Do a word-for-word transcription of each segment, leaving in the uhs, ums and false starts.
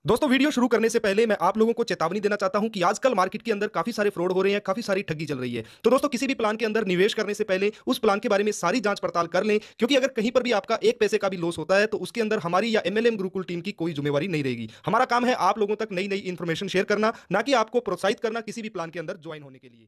दोस्तों वीडियो शुरू करने से पहले मैं आप लोगों को चेतावनी देना चाहता हूं कि आजकल मार्केट के अंदर काफी सारे फ्रॉड हो रहे हैं, काफी सारी ठगी चल रही है। तो दोस्तों किसी भी प्लान के अंदर निवेश करने से पहले उस प्लान के बारे में सारी जांच पड़ताल कर लें, क्योंकि अगर कहीं पर भी आपका एक पैसे का भी लॉस होता है तो उसके अंदर हमारी या एमएलएम गुरुकुल टीम की कोई जिम्मेवारी नहीं रहेगी। हमारा काम है आप लोगों तक नई नई इन्फॉर्मेशन शेयर करना, ना कि आपको प्रोत्साहित करना किसी भी प्लान के अंदर ज्वाइन होने के लिए।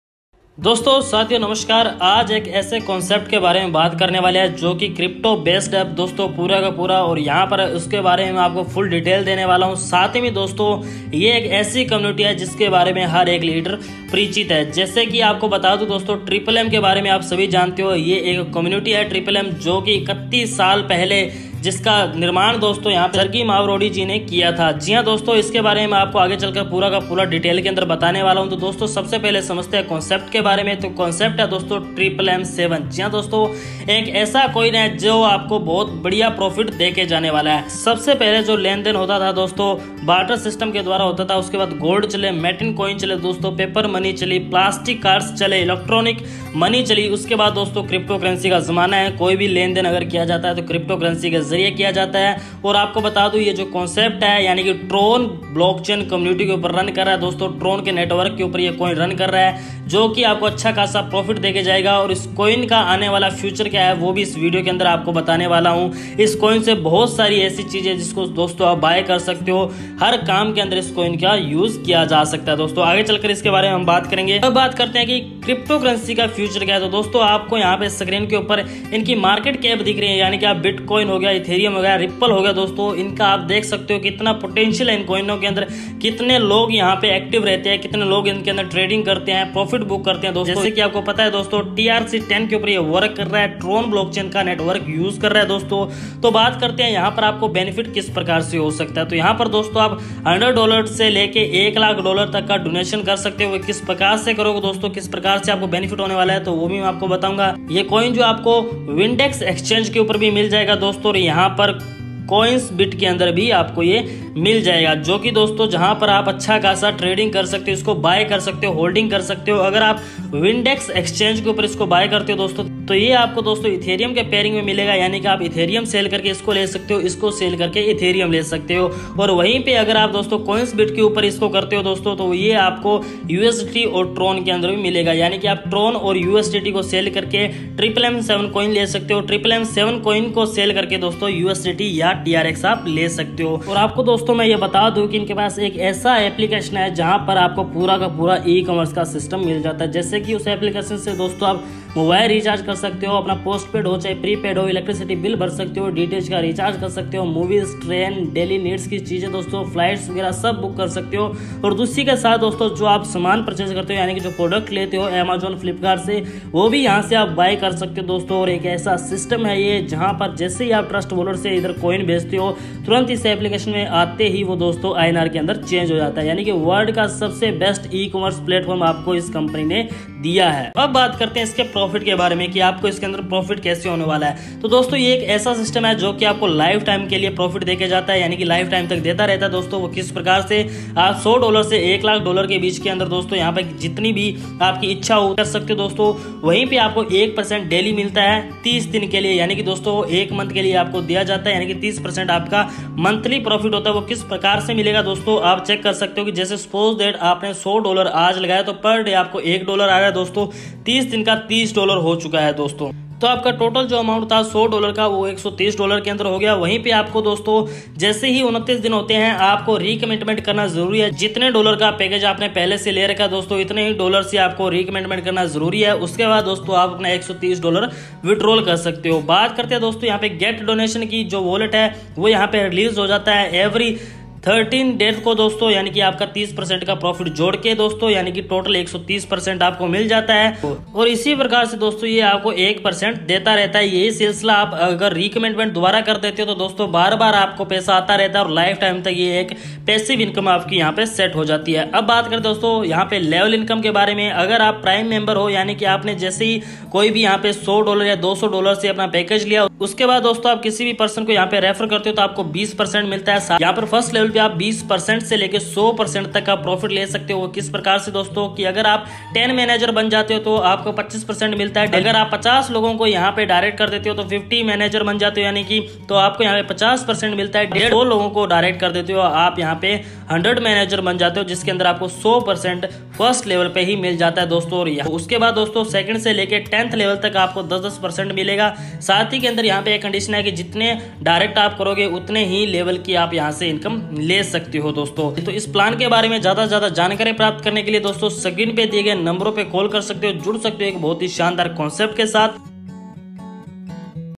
दोस्तों साथियों नमस्कार। आज एक ऐसे कॉन्सेप्ट के बारे में बात करने वाले हैं जो कि क्रिप्टो बेस्ड है दोस्तों, पूरा का पूरा, और यहाँ पर उसके बारे में आपको फुल डिटेल देने वाला हूँ। साथ ही में दोस्तों ये एक ऐसी कम्युनिटी है जिसके बारे में हर एक लीडर परिचित है। जैसे कि आपको बता दूं दोस्तों, ट्रिपल एम के बारे में आप सभी जानते हो। ये एक कम्युनिटी है ट्रिपल एम, जो कि इकतीस साल पहले जिसका निर्माण दोस्तों यहाँ पे सर्गी मावरोडी जी ने किया था। जी हाँ दोस्तों, इसके बारे में आपको आगे चलकर पूरा का पूरा डिटेल के अंदर बताने वाला हूँ। तो दोस्तों सबसे पहले समझते हैं कॉन्सेप्ट के बारे में। तो कॉन्सेप्ट है दोस्तों ट्रिपल एम सेवन। जी हाँ दोस्तों, एक ऐसा कॉइन है जो आपको बहुत बढ़िया प्रॉफिट दे के जाने वाला है। सबसे पहले जो लेन देन होता था दोस्तों बार्टर सिस्टम के द्वारा होता था। उसके बाद गोल्ड चले, मेटिन कॉइन चले दोस्तों, पेपर मनी चली, प्लास्टिक कार्ड्स चले, इलेक्ट्रॉनिक मनी चली। उसके बाद दोस्तों क्रिप्टो करेंसी का जमाना है। कोई भी लेन देन अगर किया जाता है तो क्रिप्टो करेंसी के जरिए किया जाता है। और आपको बता दूं ये जो कॉन्सेप्ट है यानी कि ट्रोन ब्लॉकचेन कम्युनिटी के ऊपर रन कर रहा है दोस्तों। ट्रोन के नेटवर्क के ऊपर ये कॉइन रन कर रहा है, जो कि आपको अच्छा खासा प्रॉफिट देके जाएगा। और इस कॉइन का आने वाला फ्यूचर क्या है वो भी इस वीडियो के अंदर आपको बताने वाला हूं। इस कॉइन से बहुत सारी ऐसी चीजें जिसको दोस्तों आप बाय कर सकते हो। हर काम के अंदर इस कॉइन का यूज किया जा सकता है दोस्तों। आगे चलकर इसके बारे में हम बात करेंगे। अब बात करते हैं कि क्रिप्टो करेंसी का फ्यूचर क्या है। तो दोस्तों आपको यहाँ पे स्क्रीन के ऊपर इनकी मार्केट कैप दिख रही है, यानी कि आप बिटकॉइन हो गया, इथेरियम हो गया, रिप्पल हो गया दोस्तों। इनका आप देख सकते हो कितना पोटेंशियल है इन कॉइनों के अंदर, कितने लोग यहाँ पे एक्टिव रहते हैं, कितने लोग इनके अंदर ट्रेडिंग करते हैं, प्रॉफिट बुक करते हैं दोस्तों। जैसे कि आपको पता है दोस्तों टी आर सी टेन के ऊपर ये वर्क कर रहा है, ट्रोन ब्लॉकचेन का नेटवर्क यूज कर रहा है दोस्तों। तो बात करते हैं यहाँ पर आपको बेनिफिट किस प्रकार से हो सकता है। तो यहाँ पर दोस्तों आप हंड्रेड डॉलर से लेके एक लाख डॉलर तक का डोनेशन कर सकते हो। किस प्रकार से करोगे दोस्तों, किस प्रकार से आपको बेनिफिट होने वाला है तो वो भी मैं आपको बताऊंगा। ये कॉइन जो आपको विंडेक्स एक्सचेंज के ऊपर भी मिल जाएगा दोस्तों, और यहाँ पर कॉइन्स बिट के अंदर भी आपको ये मिल जाएगा, जो कि दोस्तों जहां पर आप अच्छा खासा ट्रेडिंग कर सकते हो, इसको बाय कर सकते हो, होल्डिंग कर सकते हो। अगर आप विंडेक्स एक्सचेंज के ऊपर इसको बाय करते हो दोस्तों तो ये आपको दोस्तों इथेरियम के पेयरिंग में मिलेगा, यानी कि आप इथेरियम सेल करके इसको ले सकते हो, इसको सेल करके इथेरियम ले सकते हो। और वहीं पे अगर आप दोस्तों कॉइन्स बिट के ऊपर इसको करते हो दोस्तों तो ये आपको यूएसडीटी और ट्रोन के अंदर भी मिलेगा, यानी कि आप ट्रोन और यूएसडीटी को सेल करके ट्रिपल एम सेवन कॉइन ले सकते हो। ट्रिपल एम सेवन कॉइन को सेल करके दोस्तों यूएसडीटी या टीआरएक्स आप ले सकते हो। और आपको दोस्तों मैं ये बता दूं कि इनके पास एक ऐसा एप्लीकेशन है जहां पर आपको पूरा का पूरा ई कॉमर्स का सिस्टम मिल जाता है। जैसे कि उस एप्लीकेशन से दोस्तों आप मोबाइल रिचार्ज कर सकते हो, अपना पोस्टपेड हो चाहे प्रीपेड हो, इलेक्ट्रिसिटी बिल भर सकते हो, डीटीएच का रिचार्ज कर सकते हो, मूवीज, ट्रेन, डेली नीड्स की चीजें दोस्तों, फ्लाइट्स वगैरह सब बुक कर सकते हो। और दूसरी के साथ दोस्तों जो आप सामान परचेज करते हो यानी कि जो प्रोडक्ट लेते हो अमेजोन फ्लिपकार्ट से, वो भी यहाँ से आप बाय कर सकते हो दोस्तों। और एक ऐसा सिस्टम है ये जहाँ पर जैसे ही आप ट्रस्ट वॉलेट से इधर कॉइन भेजते हो तुरंत इस एप्लीकेशन में आते ही वो दोस्तों आईएनआर के अंदर चेंज हो जाता है, यानी कि वर्ल्ड का सबसे बेस्ट ई कॉमर्स प्लेटफॉर्म आपको इस कंपनी ने दिया है। अब बात करते हैं इसके प्रॉफिट के बारे में कि आपको इसके अंदर प्रॉफिट कैसे होने वाला है। तो दोस्तों ये एक ऐसा सिस्टम है जो कि आपको लाइफ टाइम के लिए प्रॉफिट देके जाता है, यानी कि लाइफ टाइम तक देता रहता है दोस्तों। वो किस प्रकार से, आप सौ डॉलर से एक लाख डॉलर के बीच के अंदर दोस्तों यहाँ पे जितनी भी आपकी इच्छा हो कर सकते हो दोस्तों। वहीं पे आपको एक परसेंट डेली मिलता है तीस दिन के लिए, यानी कि दोस्तों एक मंथ के लिए आपको दिया जाता है, यानी कि तीस परसेंट आपका मंथली प्रॉफिट होता है। वो किस प्रकार से मिलेगा दोस्तों आप चेक कर सकते हो कि जैसे सपोज दैट आपने सौ डॉलर आज लगाया तो पर डे आपको एक डॉलर आ रहा है दोस्तों। तीस दिन का तीस डॉलर हो चुका है दोस्तों। तो आपका टोटल जो अमाउंट था सौ डॉलर का वो एक सौ तीस डॉलर के अंदर हो गया। वहीं पे आपको दोस्तों जैसे ही उनतीस दिन होते हैं आपको रिकमिटमेंट करना जरूरी है। जितने डॉलर का पैकेज आपने पहले से ले रखा दोस्तों इतने ही डॉलर से आपको रिकमिटमेंट करना जरूरी है। उसके बाद दोस्तों आप अपना एक सौ तीस डॉलर विड्रॉल कर सकते हो। बात करते हैं दोस्तों यहाँ पे गेट डोनेशन की, जो वॉलेट है वो यहाँ पे रिलीज हो जाता है एवरी थर्टीन डेट को दोस्तों, यानी कि आपका तीस परसेंट का प्रॉफिट जोड़ के दोस्तों, यानी कि टोटल एक सौ तीस परसेंट आपको मिल जाता है। और इसी प्रकार से दोस्तों ये आपको एक परसेंट देता रहता है। यही सिलसिला आप अगर रिकमेंडमेंट दोबारा कर देते हो तो दोस्तों बार बार आपको पैसा आता रहता है और लाइफ टाइम तक ये एक पैसिव इनकम आपकी यहाँ पे सेट हो जाती है। अब बात करें दोस्तों यहाँ पे लेवल इनकम के बारे में। अगर आप प्राइम मेंबर हो, यानी कि आपने जैसे ही कोई भी यहाँ पे सौ डॉलर या दो सौ डॉलर से अपना पैकेज लिया, उसके बाद दोस्तों आप किसी भी पर्सन को यहाँ पे रेफर करते हो तो आपको बीस परसेंट मिलता है। यहाँ पर फर्स्ट लेवल पे आप बीस परसेंट से लेकर सौ परसेंट तक का प्रॉफिट ले सकते हो। वो किस प्रकार से दोस्तों कि अगर आप टेन मैनेजर बन जाते हो तो आपको पच्चीस परसेंट मिलता है। अगर आप पचास लोगों को यहाँ पे डायरेक्ट कर देते हो तो फिफ्टी मैनेजर बन जाते हो, यानी कि तो आपको यहाँ पे पचास परसेंट मिलता है। डेढ़ सौ लोगों को डायरेक्ट कर देते हो आप यहाँ पे हंड्रेड मैनेजर बन जाते हो, जिसके अंदर आपको सौ परसेंट फर्स्ट लेवल पे ही मिल जाता है दोस्तों। और उसके बाद दोस्तों सेकंड से लेके टेंथ लेवल तक आपको दस दस परसेंट मिलेगा। साथ ही के अंदर यहाँ पे एक कंडीशन है कि जितने डायरेक्ट आप करोगे उतने ही लेवल की आप यहाँ से इनकम ले सकते हो दोस्तों। तो इस प्लान के बारे में ज्यादा से ज्यादा जानकारी प्राप्त करने के लिए दोस्तों स्क्रीन पे दिए गए नंबरों पे कॉल कर सकते हो, जुड़ सकते हो एक बहुत ही शानदार कॉन्सेप्ट के साथ।